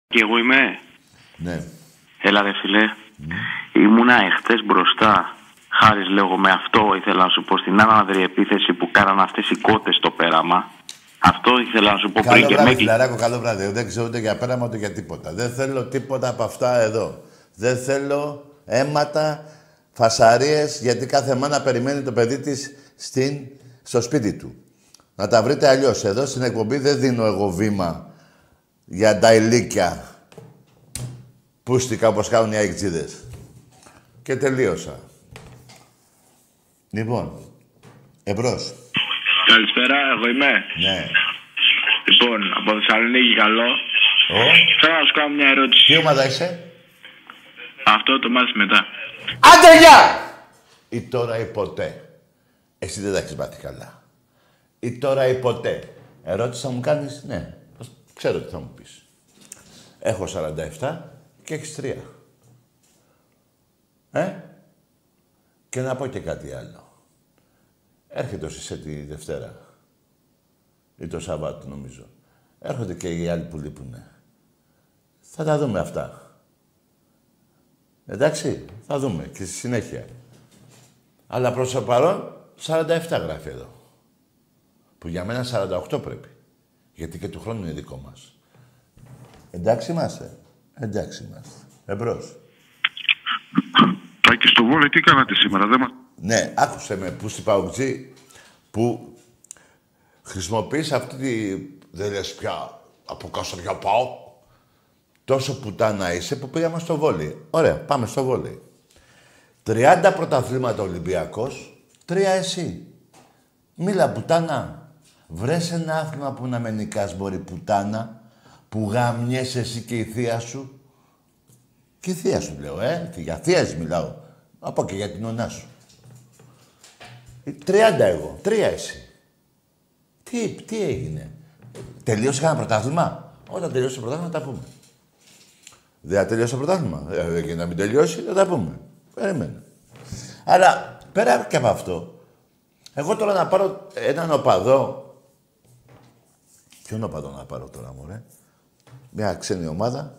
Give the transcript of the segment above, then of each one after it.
Και εγώ είμαι. Ναι. Έλα ρε φίλε. Ήμουνα εχθές μπροστά. Χάρης λέγω, με αυτό ήθελα να σου πω, στην άναδρη επίθεση που κάναν αυτές οι κότες στο πέραμα. Αυτό ήθελα να σου πω πριν. Καλό βράδυ, φιλαράκο, καλό βράδυ. Δεν ξέρω ούτε για πέραμα ούτε για τίποτα. Δεν θέλω τίποτα από αυτά εδώ. Δεν θέλω αίματα, φασαρίες, γιατί κάθε μάνα περιμένει το παιδί της στο σπίτι του. Να τα βρείτε αλλιώς. Εδώ στην εκπομπή δεν δίνω εγώ βήμα για τα ηλίκια πούστικα όπως κάνουν οι αεξίδες. Και τελείωσα. Λοιπόν, εμπρός. Καλησπέρα, εγώ είμαι. Ναι. Λοιπόν, από Θεσσαλονίκη, καλό. Θέλω να σου κάνω μια ερώτηση. Τι ομάδα είσαι? Αυτό το μάθεις μετά. Άντε, γεια! Ή τώρα ή ποτέ. Εσύ δεν τα έχεις μάθει καλά. Ή τώρα ή ποτέ. Ερώτηση θα μου κάνεις? Ναι. Ξέρω τι θα μου πεις. Έχω 47 και έχεις 3. Και να πω και κάτι άλλο. Έρχεται ο Σισέ τη Δευτέρα. Ή το Σαββάτο, νομίζω. Έρχονται και οι άλλοι που λείπουνε. Θα τα δούμε αυτά. Εντάξει, θα δούμε και στη συνέχεια. Αλλά προς το παρόν, 47 γράφει εδώ. Που για μένα 48 πρέπει. Γιατί και του χρόνου είναι δικό μας. Εντάξει είμαστε. Εντάξει είμαστε. Εμπρός. Τάκη, στο Βόλεϊ τι κάνατε σήμερα, δεν μας... Ναι, άκουσε με που στην Παουτζή που χρησιμοποιείς αυτή τη... Δεν λες πια από Καστοριά πάω. Τόσο πουτάνα είσαι που πήγαμε στο Βόλεϊ. Ωραία, πάμε στο Βόλεϊ. 30 πρωταθλήματα Ολυμπιακός, 3 εσύ. Μίλα πουτάνα. Βρες ένα άθλημα που να με νικάς, μπορεί πουτάνα, που γαμιέσαι εσύ και η θεία σου. Και η θεία σου λέω, και για θείας μιλάω. Από και για την ονά σου. 30 εγώ, 3 εσύ. Τι έγινε. Τελείωσε κανένα πρωτάθλημα? Όταν τελειώσει το πρωτάθλημα τα πούμε. Δεν θα τελειώσει το πρωτάθλημα. Και να μην τελειώσει, θα τα πούμε. Περιμένω. Αλλά πέρα και από αυτό, εγώ τώρα να πάρω έναν οπαδό. Ποιον οπαδό να πάρω τώρα, μωρέ? Μια ξένη ομάδα.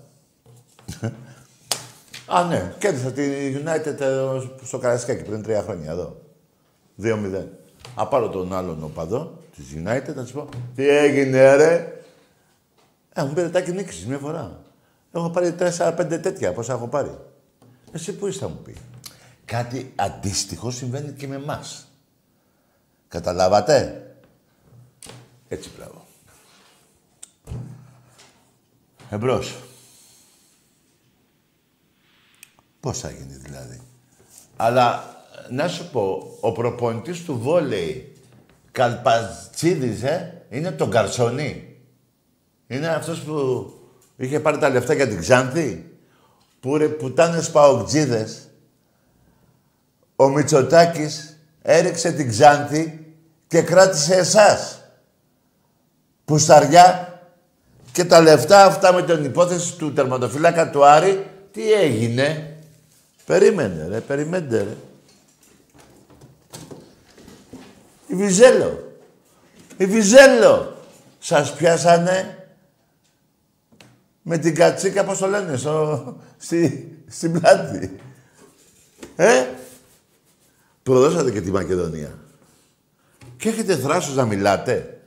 Α, ναι. Κέρδισα τη United στο Καραϊσκάκι πριν 3 χρόνια, εδώ. 2-0. Α, πάρω τον άλλον οπαδό της United, να της πω, τι έγινε, ρε? Μου πήρε τάκι νίκησης μια φορά. Έχω πάρει 4-5 τέτοια, πόσα έχω πάρει. Εσύ που είσαι, θα μου πει. Κάτι αντίστοιχο συμβαίνει και με εμάς. Καταλάβατε? Έτσι, μπράβο. Εμπρός. Πώς θα γίνει δηλαδή? Αλλά να σου πω, ο προπονητής του Βόλεϊ, Καλπατσίδης, είναι τον Καρσονή. Είναι αυτός που είχε πάρει τα λεφτά για την Ξάνθη. Που ρε πουτάνες παοκτζίδες. Ο Μητσοτάκης έριξε την Ξάνθη και κράτησε εσάς. Πουσταριά. Και τα λεφτά αυτά με την υπόθεση του τερματοφύλακα του Άρη, τι έγινε? Περίμενε ρε, περιμέντε ρε. Η Βυζέλο. Σας πιάσανε με την κατσίκα, πώς το λένε, στην πλάτη. Προδώσατε και τη Μακεδονία. Και έχετε θράσος να μιλάτε.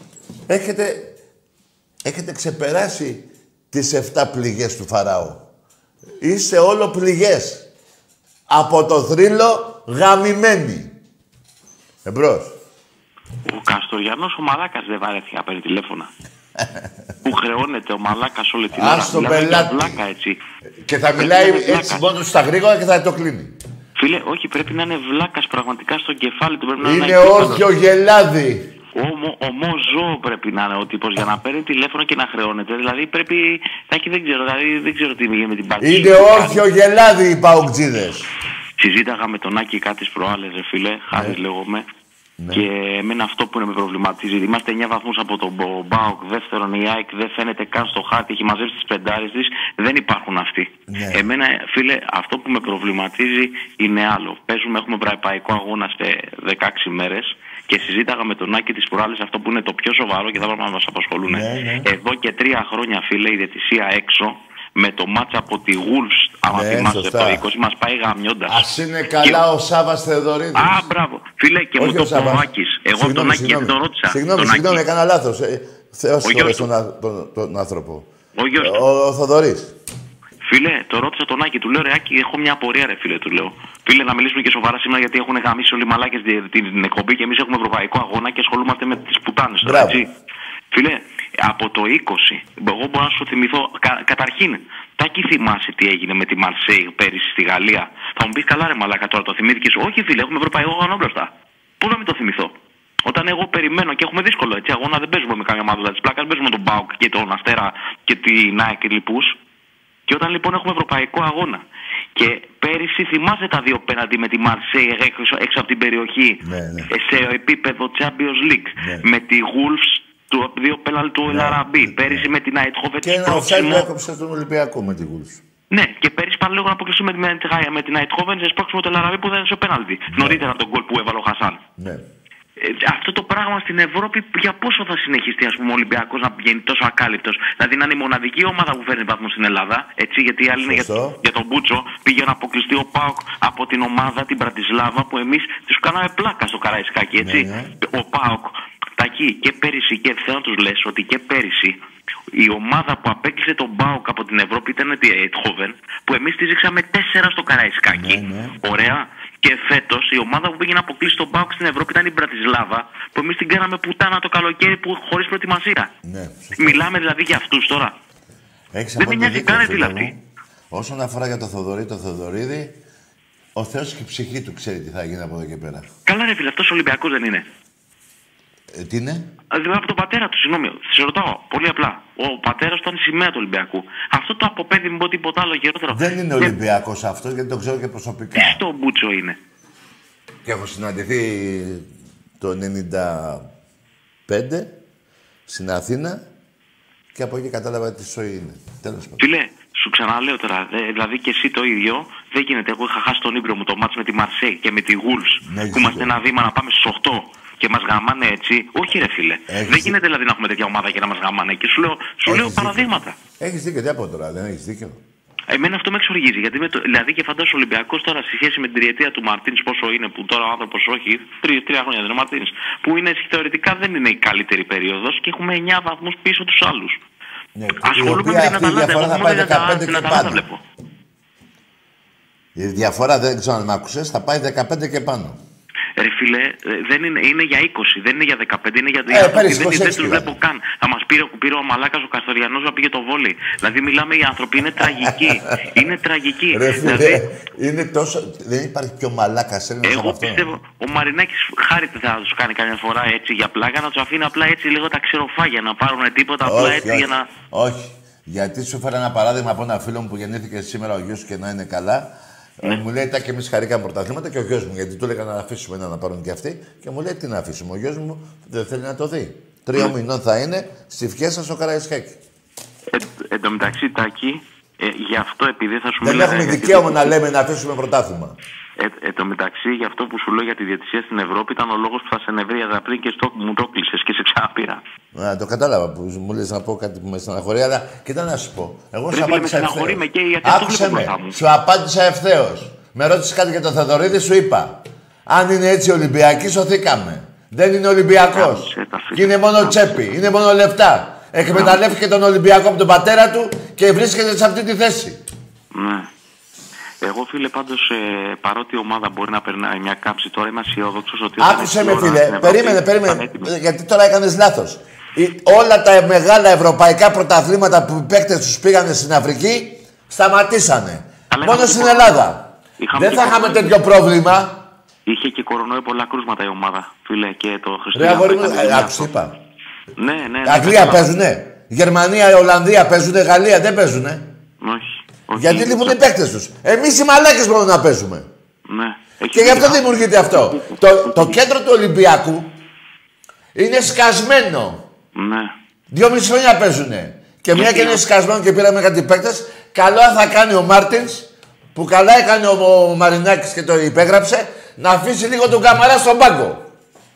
Έχετε ξεπεράσει τις 7 πληγές του Φαράω. Είστε όλο πληγές. Από το θρύλο γαμημένοι. Εμπρός. Ο Καστοριανός ο Μαλάκας δεν βαρέθηκε να παίρνει τηλέφωνα. Που χρεώνεται ο Μαλάκας όλη την ώρα. Ας τον πελάτη. Βλάκα, έτσι. Και θα μιλάει έτσι μόνο στα γρήγορα και θα το κλείνει. Φίλε, όχι, πρέπει να είναι βλάκας πραγματικά στο κεφάλι του. Πρέπει Είναι όρθιο γελάδι. Ομό ζώο πρέπει να είναι ο τύπος για να παίρνει τηλέφωνο και να χρεώνεται. Δηλαδή πρέπει. Δεν ξέρω τι είναι με την πάτηση. Είναι όρθιο γελάδι οι παοκτζίδες. Συζήταγα με τον Άκη κάτι προάλλες, ρε φίλε. Χάρης λέγομαι. Ναι. Και εμένα αυτό που με προβληματίζει. Είμαστε 9 βαθμούς από τον ΠΑΟΚ. Δεύτερον, η ΑΕΚ δεν φαίνεται καν στο χάρτη. Έχει μαζέψει τις πεντάρες της. Δεν υπάρχουν αυτοί. Ναι. Εμένα, φίλε, αυτό που με προβληματίζει είναι άλλο. Έχουμε βραπαϊκό αγώνα σε 16 μέρες. και συζήταγα με τον Άκη τις προάλλες αυτό που είναι το πιο σοβαρό και θα πρέπει να μας απασχολούν. Εδώ και 3 χρόνια, φίλε, η διαιτησία έξω με το μάτσα από τη Wolves, άμα θυμάσαι το 20, μας πάει γαμιώντας. Ας είναι καλά ο Σάββας Θεοδωρίδης. Α, μπράβο. Φίλε, και μου το είπε ο Άκης. Εγώ τον Άκη δεν τον ρώτησα. Συγγνώμη, έκανα λάθος. Θεός χωρές τον άνθρωπο. Ο Θοδωρής. Φίλε, το ρώτησα τον Άκη, του λέω ρε Άκη, έχω μια απορία ρε φίλε, του λέω. Φίλε, να μιλήσουμε και σοβαρά σήμερα γιατί έχουν γαμίσει όλοι οι μαλάκες την εκπομπή και εμείς έχουμε ευρωπαϊκό αγώνα και ασχολούμαστε με τις πουτάνες τώρα, έτσι. Φίλε, από το 20, εγώ μπορώ να σου θυμηθώ, καταρχήν, Τάκη, θυμάσαι τι έγινε με τη Μαρσέη πέρυσι στη Γαλλία. Θα μου πεις καλά ρε μαλάκα τώρα, το θυμήθηκες? Όχι φίλε, έχουμε ευρωπαϊκό αγώνα μπροστά. Πού να μην το θυμηθώ? Όταν εγώ περιμένω και έχουμε δύσκολο έτσι αγώνα, δεν παίζουμε με καμία ομάδα της πλάκας, παίζουμε τον ΠΑΟΚ και τον Αστέρα και την ΑΕΚ λοιπούς. Και όταν λοιπόν έχουμε ευρωπαϊκό αγώνα και πέρυσι θυμάσαι τα 2 πέναντι με τη Μαρσέη έξω από την περιοχή σε επίπεδο Champions League με τη Wolves, 2 πέναλτι του Ελαραμπή, πέρυσι με την Αιτχόβεν. Και ένα offside που έκοψε τον Ολυμπιακό με τη Wolves. Ναι, και πέρυσι πάλι λίγο να αποκλειστούμε με την Αιτχόβεν σε σπρώξιμο του Ελαραμπή που δεν έδωσε πέναλτι. Νωρίτερα από τον γκολ που έβαλε ο Χασάν. Αυτό το πράγμα στην Ευρώπη για πόσο θα συνεχιστεί, ας πούμε, ο Ολυμπιακός να πηγαίνει τόσο ακάλυπτος? Δηλαδή να είναι η μοναδική ομάδα που φέρνει βαθμούς στην Ελλάδα, έτσι, γιατί οι άλλοι είναι για τον Μπούτσο. Πήγε να αποκλειστεί ο ΠΑΟΚ από την ομάδα την Πρατισλάβα που εμείς τους κάναμε πλάκα στο Καραϊσκάκι, έτσι. Ο ΠΑΟΚ, Τακί, και πέρυσι, και θέλω να τους λες ότι και πέρυσι η ομάδα που απέκλεισε τον ΠΑΟΚ από την Ευρώπη ήταν η Αιτχόβεν, που εμείς τη ρίξαμε 4 στο Καραϊσκάκι. Ωραία. Και φέτος η ομάδα που πήγε να αποκλείσει τον ΠΑΟΚ στην Ευρώπη ήταν η Μπρατισλάβα, που εμείς την κάναμε πουτάνα το καλοκαίρι χωρίς προετοιμασία. Μιλάμε δηλαδή για αυτούς τώρα. Δεν με νοιάζει καν δηλαδή. Όσον αφορά για το Θοδωρίδη, ο Θεός και η ψυχή του ξέρει τι θα γίνει από εδώ και πέρα. Καλά ρε φίλε, αυτός ο Ολυμπιακός δεν είναι? Τι είναι? Δηλαδή από τον πατέρα του, συγγνώμη. Σε ρωτάω πολύ απλά. Ο πατέρας του ήταν η σημαία του Ολυμπιακού. Αυτό το αποπέδει μου τίποτα άλλο γερότερο. Δεν είναι Ολυμπιακός αυτός, γιατί το ξέρω και προσωπικά. Τι στο Μπούτσο είναι? Και έχω συναντηθεί το 95 στην Αθήνα και από εκεί κατάλαβα τι ζωή είναι. Τέλος πάντων. Φίλε, σου ξαναλέω τώρα, δηλαδή και εσύ το ίδιο δεν γίνεται. Εγώ είχα χάσει τον ύπνο μου το μάτς με τη Μαρσέη και με τη Wolves, που είμαστε ένα βήμα να πάμε στους 8 και μας γαμάνε έτσι. Όχι ρε φίλε. Δεν γίνεται δηλαδή να έχουμε τέτοια ομάδα και να μας γαμάνε. Και σου λέω παραδείγματα. Έχεις δίκιο, τι από τώρα, δεν έχεις δίκιο? Εμένα αυτό με εξοργίζει. Γιατί δηλαδή και φαντάζομαι ο Ολυμπιακός τώρα στη σχέση με την τριετία του Μαρτίνς, πόσο είναι, που τώρα ο άνθρωπος όχι, 3 χρόνια δεν είναι ο Μαρτίνς, που είναι θεωρητικά δεν είναι η καλύτερη περίοδος και έχουμε 9 βαθμούς πίσω τους άλλους. Ναι, ασχολούμαι με την Αταλάντα. Εγώ μόνο για τα βλέπω. Η διαφορά, δεν ξέρω αν με άκουσες, θα πάει 15 και πάνω. Ρε φίλε, δεν είναι για 20, δεν είναι για 15, είναι για 20. Δεν τους βλέπω καν. Θα μας πήρε ο μαλάκας ο Καστοριανός να πήγε το βόλι. Δηλαδή μιλάμε, οι άνθρωποι είναι τραγικοί. Είναι τραγικοί. Ρε φίλε, δηλαδή, είναι τόσο... Δεν υπάρχει πιο μαλάκας Έλληνας από αυτό. Εγώ πιστεύω, ο Μαρινάκης χάρητε θα τους κάνει καμιά φορά έτσι για πλάκα, να τους αφήνει απλά έτσι λίγο τα ξεροφάγια, να πάρουν τίποτα απλά έτσι για να... Όχι. Γιατί σου φέρα ένα παράδειγμα από ένα φίλο μου που γεννήθηκε σήμερα ο γιος και να είναι καλά. Μου λέει, τα και εμείς χαρήκαμε πρωταθλήματα και ο γιος μου, γιατί του έλεγα να αφήσουμε ένα να πάρουν και αυτοί. Και μου λέει, τι να αφήσουμε. Ο γιος μου δεν θέλει να το δει. 3 μηνών θα είναι στη Φιέστα στο Καραϊσκάκι. Εν τω μεταξύ, Τάκη, γι' αυτό επειδή θα σου δεν έχουμε δικαίωμα να λέμε να αφήσουμε πρωτάθλημα. Εν τω μεταξύ, γι' αυτό που σου λέω για τη διαιτησία στην Ευρώπη ήταν ο λόγος που θα σε νευρίαζα πριν και μου το κλείσες και σε ξαναπήρα. Το κατάλαβα που μου λες να πω κάτι που με στεναχωρεί, αλλά κοίτα να σου πω. Εγώ σου απάντησα ευθέως. Άκουσε με, σου απάντησα ευθέως. Με ρώτησε κάτι για τον Θοδωρίδη, σου είπα. Αν είναι έτσι Ολυμπιακοί, σωθήκαμε. Δεν είναι Ολυμπιακός. Και είναι μόνο τσέπη, είναι μόνο λεφτά. Εκμεταλλεύτηκε τον Ολυμπιακό από τον πατέρα του και βρίσκεται σε αυτή τη θέση. Ναι. Εγώ, φίλε, πάντως, παρότι η ομάδα μπορεί να περνάει μια κάψη, τώρα είμαι αισιόδοξος ότι... Άκουσε με, φίλε. Περίμενε. Γιατί τώρα έκανες λάθος. Όλα τα μεγάλα ευρωπαϊκά πρωταθλήματα που οι παίκτες τους πήγανε στην Αφρική, σταματήσανε. Μόνο στην Ελλάδα. Δεν θα είχαμε τέτοιο πρόβλημα. Είχε και κορονοϊό πολλά κρούσματα η ομάδα, φίλε, και το Χριστούγεννα. Άκουσε, είπα. Ναι. Αγγλία παίζουνε. Γερμανία, Ολλανδία παίζουνε. Γαλλία δεν παίζουνε. Όχι. Γιατί λείπουν οι παίκτες τους. Εμείς οι μαλάκες μπορούμε να παίζουμε. Ναι. Και γι' αυτό δημιουργείται αυτό. Το κέντρο του Ολυμπιακού είναι σκασμένο. Ναι. 2,5 χρόνια παίζουνε. Και μια και είναι σκασμένο και πήραμε κάτι παίκτες, καλό θα κάνει ο Μάρτινς, που καλά έκανε ο Μαρινάκης και το υπέγραψε, να αφήσει λίγο τον Καμαρά στον πάγκο.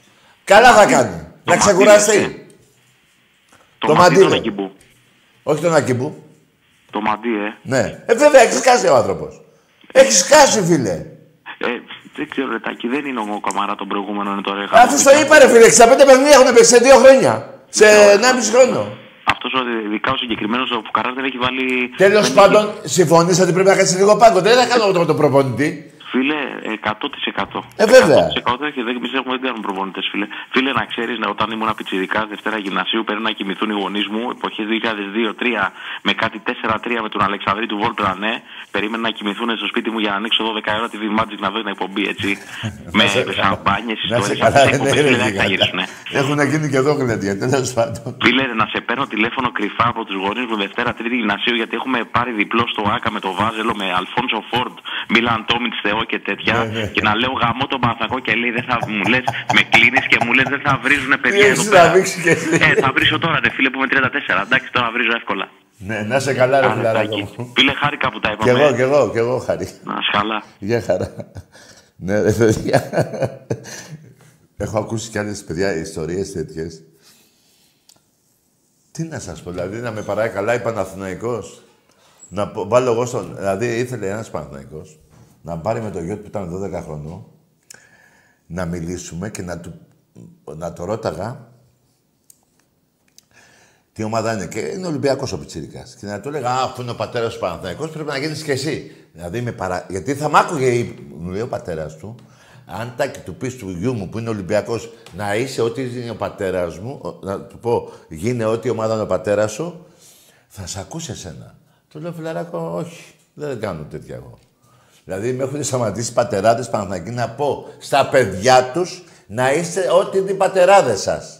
Καλά θα κάνει. Να ξεκουραστεί. Το Μαντί τον Ακιμπού. Όχι τον Ακιμπού. Το Μαντί, Ναι. Βέβαια, έχει σκάσει ο άνθρωπος. Έχει σκάσει, φίλε. Δεν ξέρω, Ρετάκη, δεν είναι ο Καμαρά τον προηγούμενο, είναι το Ρέχα. Αφού στο είπα, ρε φίλε, 65 παιχνίδια έχουν παίξει σε 2 χρόνια. Σε 1,5 χρόνο. Αυτός ειδικά ο συγκεκριμένος ο Φουκαράς δεν έχει βάλει. Τέλος πάντων, συμφωνείς ότι πρέπει να κάτσει λίγο πάγκο. Δεν θα κάνω τον προπονητή. Φίλε, 100%. Βέβαια. 100% και εμείς δεν κάνουμε προπονητές, φίλε. Φίλε, να ξέρεις, όταν ήμουν πιτσιρικάς Δευτέρα Γυμνασίου, πρέπει να κοιμηθούν οι γονείς μου, εποχές 2002-2003, με κάτι 4-3 με τον Αλεξανδρή του Βόλπρα, ναι. Περίμενα να κοιμηθούν στο σπίτι μου για να ανοίξω 12 ώρα τη Magic να δω την εκπομπή, έτσι. Με σαμπάνιες, ιστορίες, δεν θα γυρίσουν. Έχουν γίνει και εδώ γλέντια, τέλος πάντων. Φίλε, να σε παίρνω τηλέφωνο κρυφά από τους γονείς μου Δευτέρα Τρίτη Γυμνασίου, γιατί έχουμε πάρει διπλό στο Άκα με το Βάζελο, με Αλφόνσο Φόρντ, Μίλαν Τόμιτς, Θεό και τέτοια. Και να λέω γαμώ τον Παναθηναϊκό και λέει δεν θα μου λες, με κλείνεις και μου λες δεν θα βρίζουνε παιδιά εδώ πέρα. Θα βρίσω τώρα, ρε φίλε, που είμαι 34. Εντάξει, τώρα βρίζω εύκολα. Ναι, να σε καλά, ρε φιλαράκο μου. Φίλε, χάρηκα που τα είπαμε. Κι εγώ χάρηκα. Να σε καλά. Γεια χαρά. Ναι, ρε παιδιά. Έχω ακούσει κι άλλες παιδιά ιστορίες τέτοιες. Τι να σας πω, δηλαδή να με παράει καλά η Παναθηναϊκός. Να βάλω εγώ στον. Δηλαδή ήθελε ένας Παναθηναϊκός να πάρει με το γιο του που ήταν 12 χρονών, να μιλήσουμε και να το ρώταγα τι ομάδα είναι. Και είναι Ολυμπιακός ο πιτσιρικάς. Και να του έλεγα, αφού είναι ο πατέρας του Παναθηναϊκός, πρέπει να γίνεις κι εσύ. Δηλαδή, γιατί θα μ' άκουγε, μου λέει ο πατέρας του, αν τάκι του πεις του γιού μου που είναι Ολυμπιακός, να είσαι ό,τι είναι ο πατέρας μου, να του πω, γίνε ό,τι ομάδα είναι ο πατέρας σου, θα σε ακούσει εσένα. Του λέω, φιλαράκο, όχι, δεν κάνω τέτοια εγώ. Δηλαδή, με έχουν σταματήσει πατεράδες Παναθηναϊκοί να πω στα παιδιά τους να είστε ό,τι είναι οι πατεράδες σας.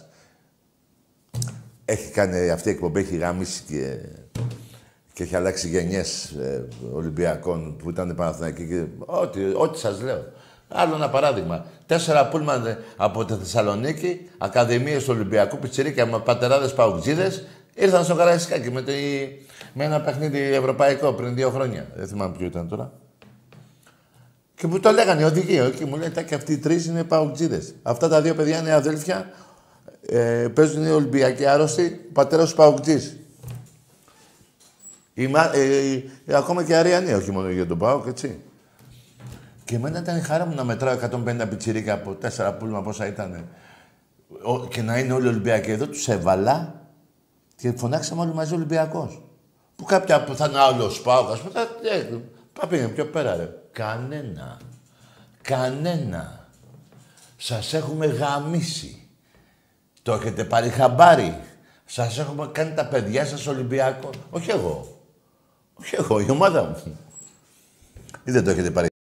Έχει κάνει αυτή η εκπομπή, έχει γάμισει και έχει αλλάξει γενιές Ολυμπιακών που ήταν Παναθηναϊκοί και ό,τι σας λέω. Άλλο ένα παράδειγμα. 4 πούλμαν από τη Θεσσαλονίκη, ακαδημίες του Ολυμπιακού, πιτσιρίκια με πατεράδες παουτζίδες, ήρθαν στο Καραϊσκάκι με ένα παιχνίδι ευρωπαϊκό πριν 2 χρόνια. Δεν θυμάμαι ποιο ήταν τώρα. Και που το λέγανε οι οδηγοί. Και μου λέει, και αυτοί οι 3 είναι παουτζίδες. Αυτά τα 2 παιδιά είναι αδέλφια. Παίζουν οι Ολυμπιακοί άρρωστοι, ο πατέρας του παουτζής. Ακόμα και Αριανοί, όχι μόνο για τον ΠΑΟΚ, έτσι. Και εμένα ήταν η χαρά μου να μετράω 150 πιτσιρίκα από 4 πούλμα πόσα ήταν. Και να είναι όλοι Ολυμπιακοί. Εδώ τους έβαλα και φωνάξαμε όλοι μαζί Ολυμπιακός. Που κάποια που θα είναι άλλος ΠΑΟΚ, ας πούμε, θα πήγαινε πιο πέρα, ρε. Κανένα. Σας έχουμε γαμίσει. Το έχετε πάρει χαμπάρι. Σας έχουμε κάνει τα παιδιά σας Ολυμπιακό. Όχι εγώ, η ομάδα μου. Ή δεν το έχετε πάρει.